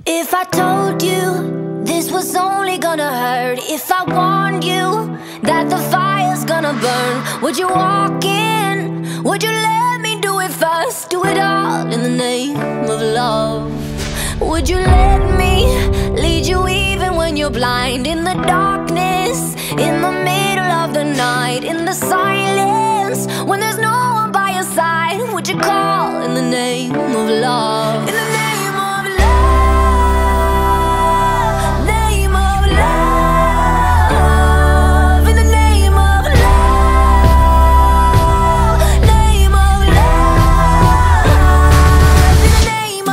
If I told you this was only gonna hurt, if I warned you that the fire's gonna burn, would you walk in? Would you let me do it first? Do it all in the name of love. Would you let me lead you even when you're blind? In the darkness, in the middle of the night, in the silence, when there's no one by your side, would you call in the name of love? In the name of love, name of love, in the name of love, name of love, in the name of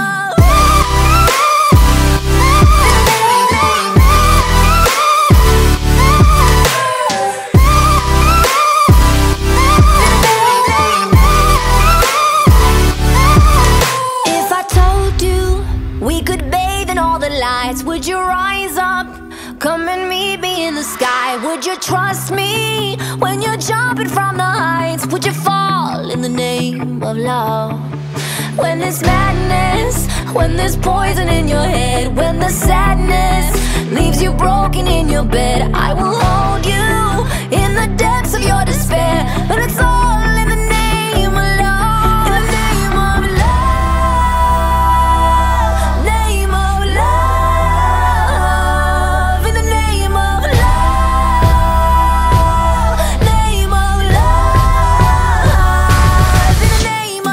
If I told you we could bathe in all the lights, would you rise up? Come and meet me in the sky. Would you trust me when you're jumping from the heights? Would you fall in the name of love? When there's madness, when there's poison in your head, when the sadness leaves you broken in your bed, I will hold you in the depths of your despair. But it's all in the name of love. In the name of love, name of love, in the name of love, name of love, in the name of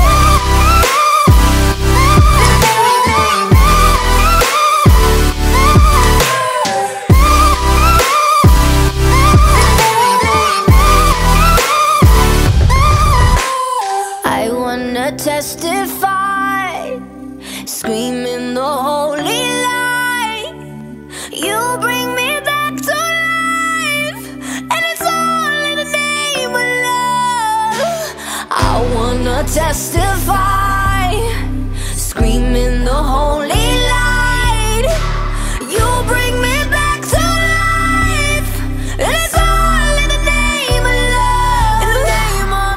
I wanna testify, screaming the holy light. You bring me back to life, and it's all in the name of love. I wanna testify, screaming the holy light. You bring me back to life, and it's all in the name of love. In the name of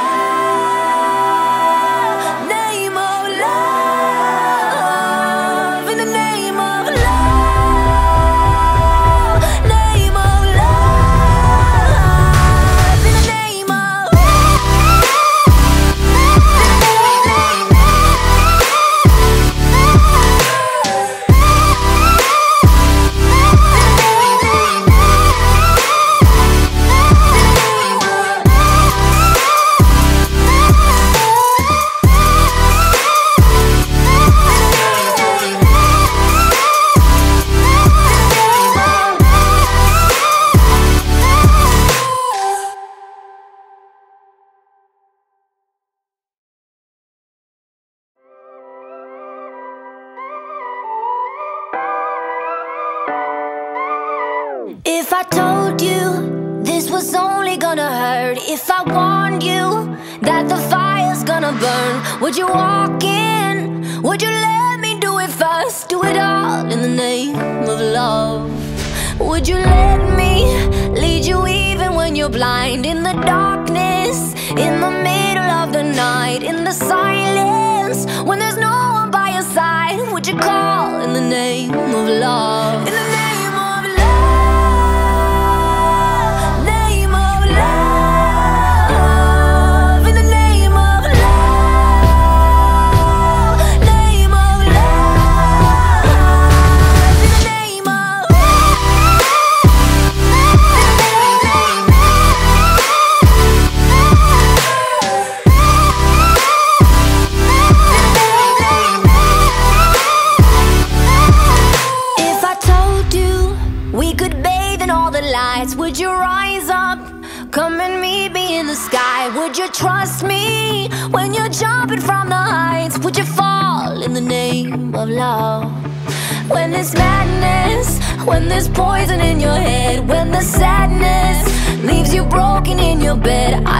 love, name of love, in the name of love, name of love, in the name of If I told you this was only gonna hurt, if I warned you that the fire's gonna burn, would you walk in? Would you let me do it first? Do it all in the name of love. Would you let me lead you even when you're blind? In the darkness, in the middle of the night, in the silence, when there's no one by your side, would you call in the name of love? In the name of love, name of love, in the name of love, name of love, in the name of If I told you we could bathe in all the lights, would you rise up? Come and meet me in the sky. Would you trust me when you're jumping from the heights? Would you fall in the name of love? When there's madness, when there's poison in your head, when the sadness leaves you broken in your bed,